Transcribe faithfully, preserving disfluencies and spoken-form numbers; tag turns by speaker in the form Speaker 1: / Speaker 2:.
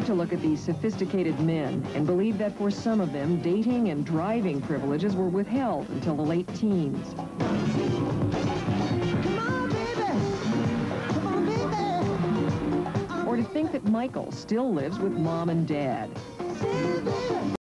Speaker 1: to look at these sophisticated men and believe that for some of them, dating and driving privileges were withheld until the late teens. Or to think that Michael still lives with mom and dad.